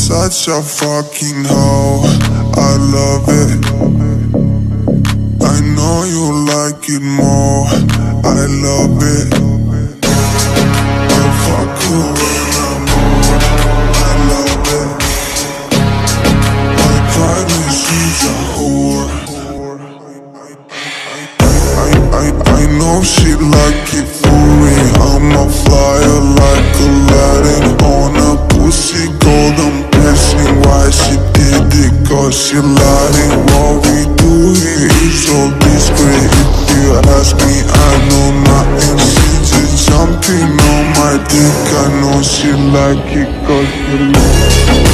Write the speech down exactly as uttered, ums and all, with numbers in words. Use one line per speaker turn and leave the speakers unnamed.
such a fucking hoe, I love it. I know you like it more, I love it. I fuck you when I'm bored, I love it. I promise she's a whore. I, I, I know she like it for me. I'm a flyer like Aladdin on a pussy golden blessing. Why she did it? Cause she lying. What we do here is so discreet. If you ask me, I know nothing. She just jumping on my dick. I know she like it cause she like it.